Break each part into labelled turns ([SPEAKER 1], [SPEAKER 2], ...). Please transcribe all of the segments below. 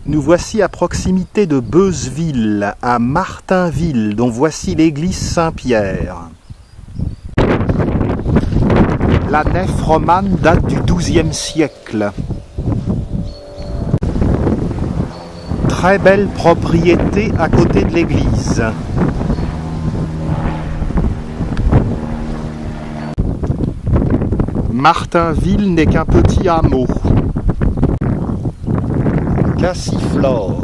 [SPEAKER 1] Nous voici à proximité de Beuzeville, à Martinville, dont voici l'église Saint-Pierre. La nef romane date du XIIe siècle. Très belle propriété à côté de l'église. Martinville n'est qu'un petit hameau. Cassiflore.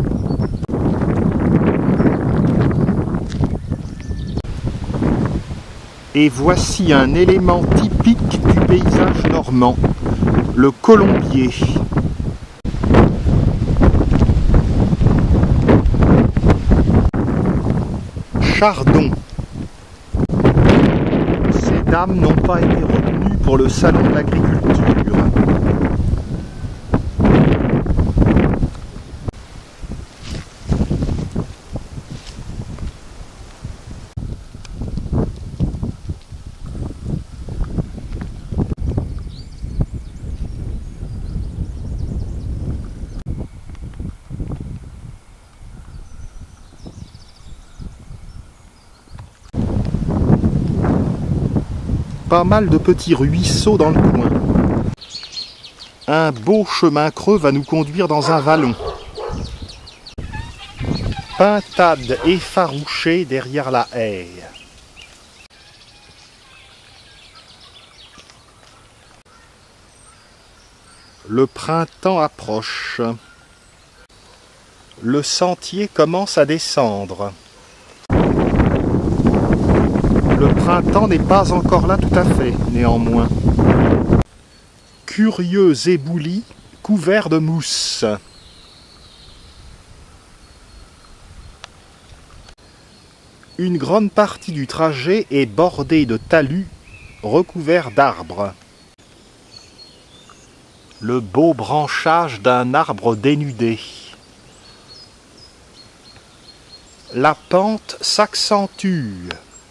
[SPEAKER 1] Et voici un élément typique du paysage normand, le colombier. Chardon. Ces dames n'ont pas été retenues pour le salon de l'agriculture. Pas mal de petits ruisseaux dans le coin. Un beau chemin creux va nous conduire dans un vallon. Pintade effarouchée derrière la haie. Le printemps approche. Le sentier commence à descendre. Le printemps n'est pas encore là tout à fait, néanmoins. Curieux éboulis couverts de mousse. Une grande partie du trajet est bordée de talus recouverts d'arbres. Le beau branchage d'un arbre dénudé. La pente s'accentue.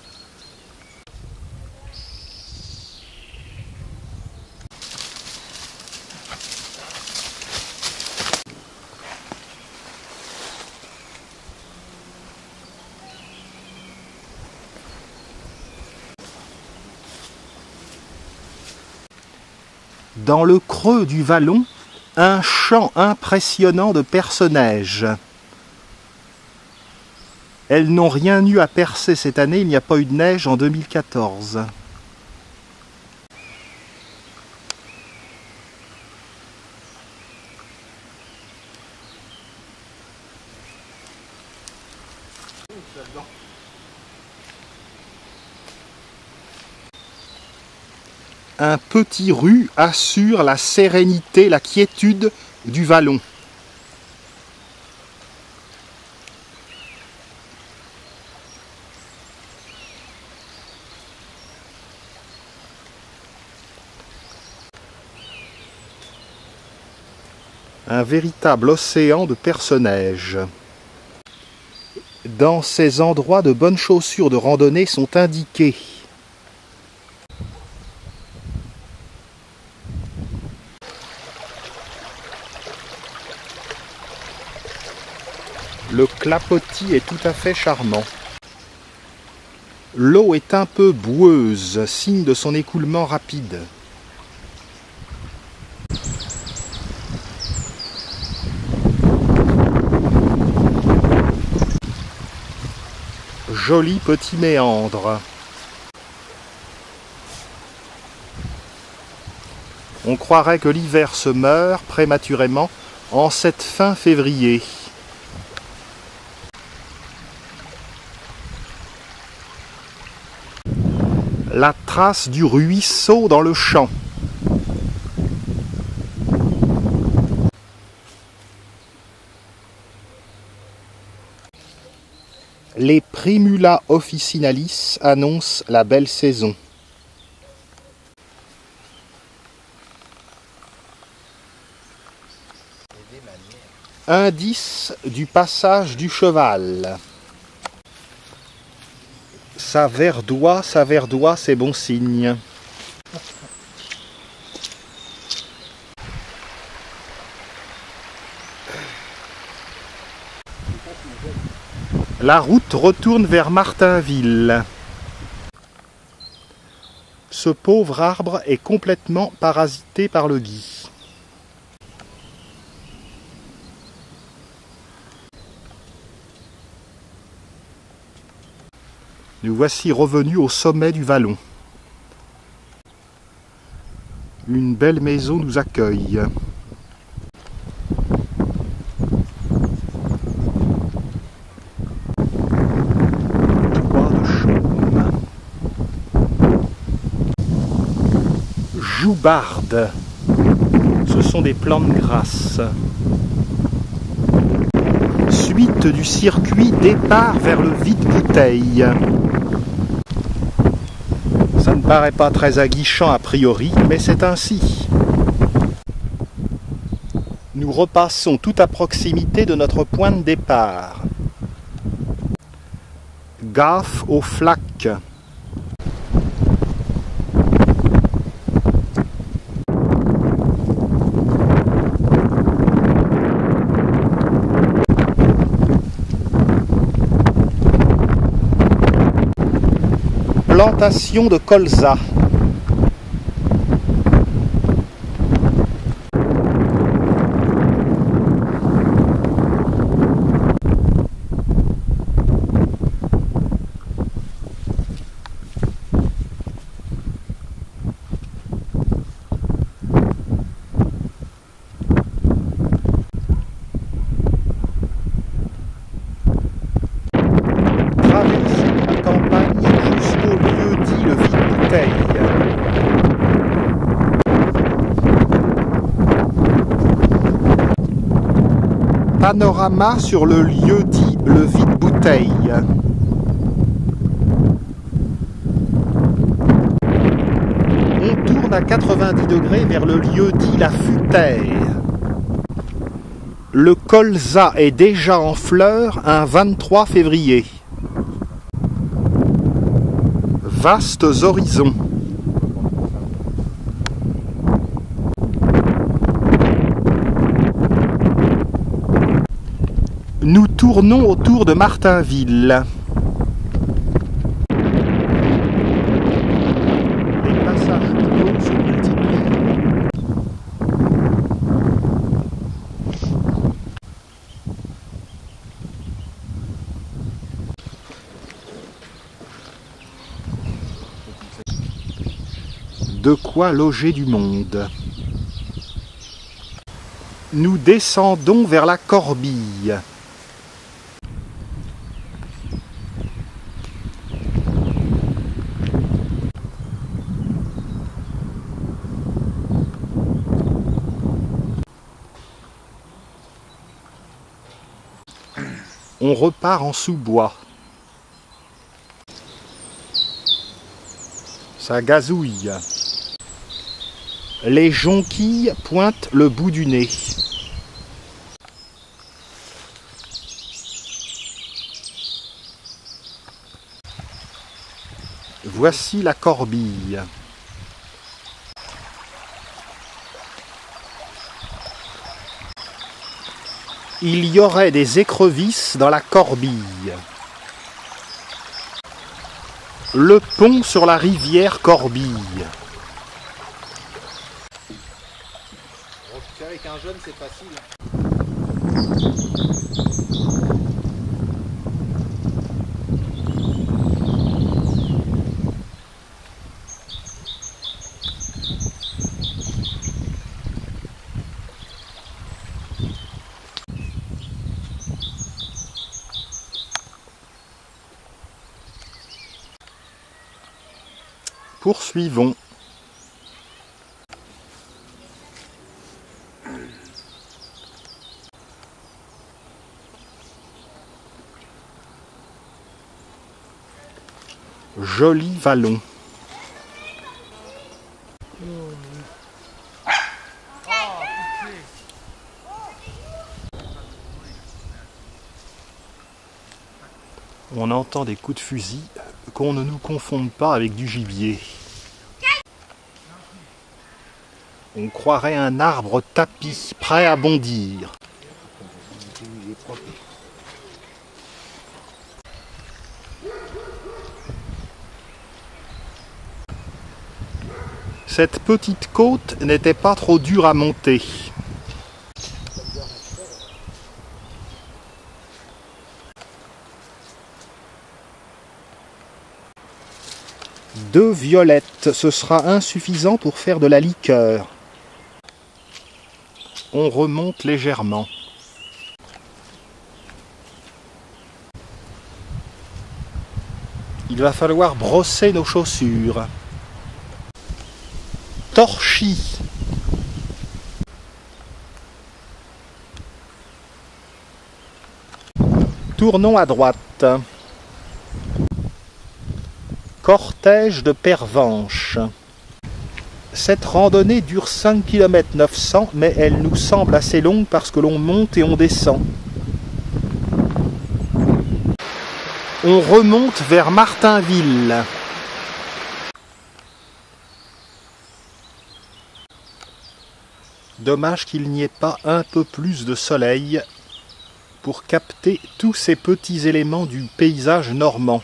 [SPEAKER 1] Dans le creux du vallon, un champ impressionnant de perce-neige. Elles n'ont rien eu à percer cette année, il n'y a pas eu de neige en 2014. Un petit ru assure la sérénité, la quiétude du vallon. Un véritable océan de perce-neige. Dans ces endroits, de bonnes chaussures de randonnée sont indiquées. Le clapotis est tout à fait charmant. L'eau est un peu boueuse, signe de son écoulement rapide. Joli petit méandre. On croirait que l'hiver se meurt prématurément en cette fin février. La trace du ruisseau dans le champ. Les Primula officinalis annoncent la belle saison. Indice du passage du cheval. Ça verdoie, c'est bon signe. La route retourne vers Martainville. Ce pauvre arbre est complètement parasité par le gui. Nous voici revenus au sommet du vallon. Une belle maison nous accueille. Toit de chaume. Joubarde. Ce sont des plantes grasses. Suite du circuit, départ vers le vide-bouteille. Ça ne paraît pas très aguichant a priori, mais c'est ainsi. Nous repassons tout à proximité de notre point de départ. Gaffe aux flaques. Plantation de colza. Panorama sur le lieu dit le vide-bouteille. On tourne à 90 degrés vers le lieu dit la Futaie. Le colza est déjà en fleurs un 23 février. Vastes horizons. Nous tournons autour de Martainville. Les passages d'eau se multiplient. De quoi loger du monde. Nous descendons vers la Corbille. On repart en sous-bois. Ça gazouille. Les jonquilles pointent le bout du nez. Voici la Corbille. Il y aurait des écrevisses dans la Corbille. Le pont sur la rivière Corbille.
[SPEAKER 2] Avec un jeune, c'est facile.
[SPEAKER 1] Poursuivons. Joli vallon. On entend des coups de fusil, qu'on ne nous confonde pas avec du gibier. On croirait un arbre tapi, prêt à bondir. Cette petite côte n'était pas trop dure à monter. Deux violettes, ce sera insuffisant pour faire de la liqueur. On remonte légèrement. Il va falloir brosser nos chaussures. Torchis. Tournons à droite. Cortège de Pervenche. Cette randonnée dure 5 km 900, mais elle nous semble assez longue parce que l'on monte et on descend. On remonte vers Martainville. Dommage qu'il n'y ait pas un peu plus de soleil pour capter tous ces petits éléments du paysage normand.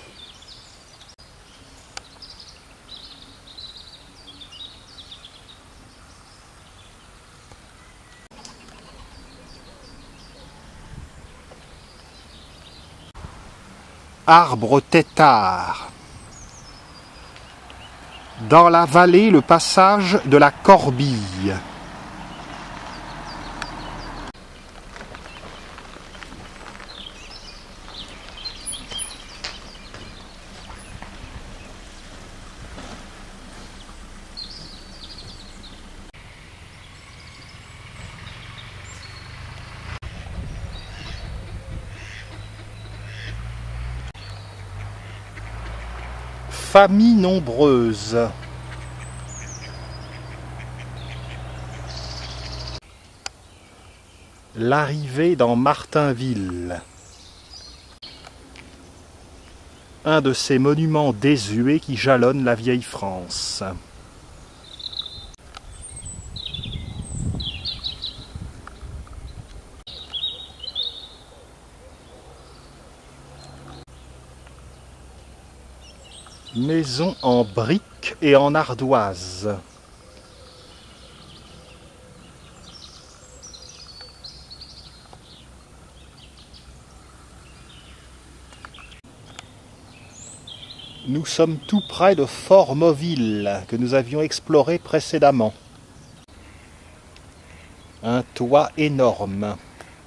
[SPEAKER 1] Arbre têtard. Dans la vallée, le passage de la Corbille. Famille nombreuse. L'arrivée dans Martainville. Un de ces monuments désuets qui jalonnent la vieille France. Maison en briques et en ardoise. Nous sommes tout près de Fort Mauville, que nous avions exploré précédemment. Un toit énorme.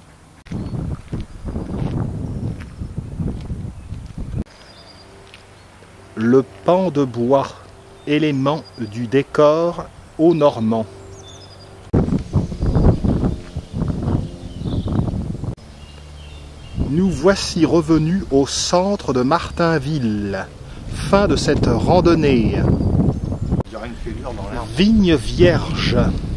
[SPEAKER 1] Le pan de bois, élément du décor haut normand. Nous voici revenus au centre de Martainville. Fin de cette randonnée. Vigne vierge.